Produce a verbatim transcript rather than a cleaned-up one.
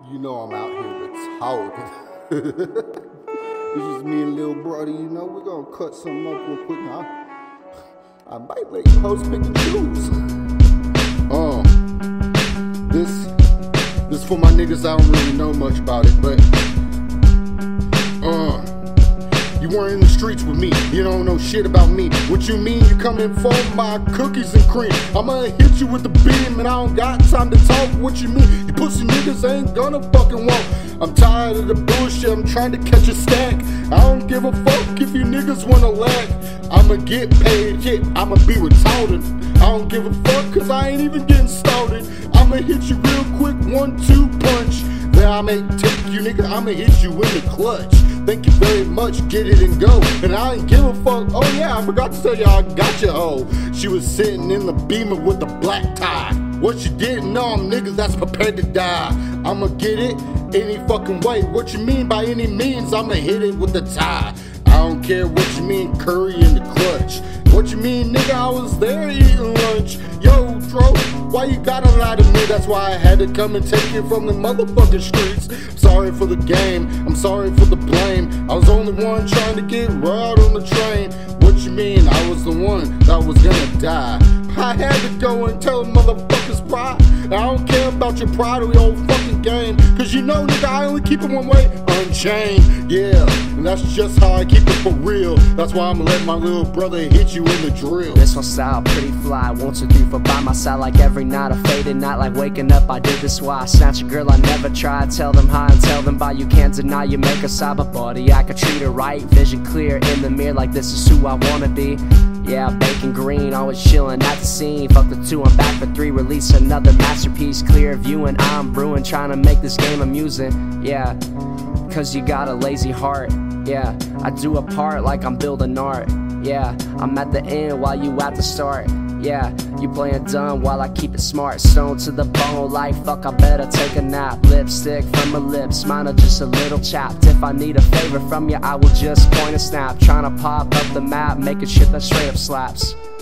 You know I'm out here retarded. It's just me and Lil Brody, you know, we're gonna cut something up real quick now. I might let you host pick and choose. Um, this, this for my niggas, I don't really know much about it, but, uh, you weren't in the streets with me, you don't know shit about me. What you mean you coming for my cookies and cream? I'ma hit you with the beam and I don't got time to talk. What you mean? You pussy niggas ain't gonna fucking walk. I'm tired of the bullshit, I'm trying to catch a stack. I don't give a fuck if you niggas wanna laugh. I'ma get paid, shit, I'ma be retarded. I don't give a fuck cause I ain't even getting started. I'ma hit you real quick, one, two punch. Then I may take you nigga, I'ma hit you in the clutch. Thank you very much, get it and go. And I ain't give a fuck, oh yeah, I forgot to tell you I got your hoe. She was sitting in the Beamer with the black tie. What you didn't know, I'm niggas that's prepared to die. I'ma get it any fucking way. What you mean by any means, I'ma hit it with the tie. I don't care what you mean, curry in the clutch. What you mean, nigga, I was there eating lunch. Yo, Dro, why you gotta lie to me? That's why I had to come and take it from the motherfucking streets. Sorry for the game, I'm sorry for the blame. I was the only one trying to get right on the train. What you mean, I was the one that was gonna die? I had to go and tell motherfuckers pride. I don't care about your pride or your fucking game. Cause you know, nigga, I only keep it one way, unchained. Yeah, and that's just how I keep it for real. That's why I'ma let my little brother hit you in the drill. This one style pretty fly, won't you do for by my side like every night. A faded night like waking up, I did this why I snatch a girl I never tried. Tell them hi and tell them bye, you can't deny you make a cyber body. I could treat her right, vision clear in the mirror like this is who I wanna be. Yeah, bacon green, always chillin' at the scene. Fuck the two, I'm back for three, release another masterpiece. Clear viewing, I'm brewing, trying to make this game amusing. Yeah, cause you got a lazy heart. Yeah, I do a part like I'm building art. Yeah, I'm at the end while you at the start. Yeah, you playing dumb while I keep it smart. Stone to the bone like fuck, I better take a nap. Lipstick from my lips, mine are just a little chapped. If I need a favor from you, I will just point and snap. Trying to pop up the map, making shit that straight up slaps.